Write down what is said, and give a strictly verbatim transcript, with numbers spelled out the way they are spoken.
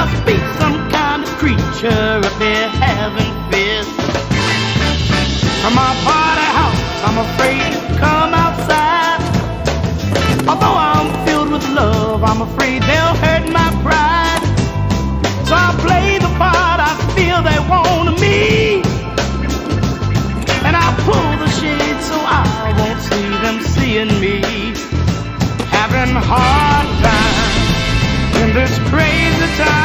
must be some kind of creature up there having fists. From my party house, I'm afraid to come outside. Although I'm filled with love, I'm afraid they'll hurt my pride. So I play the part I feel they want of me, and I pull the shade so I won't see them seeing me. Having hard times in this crazy time.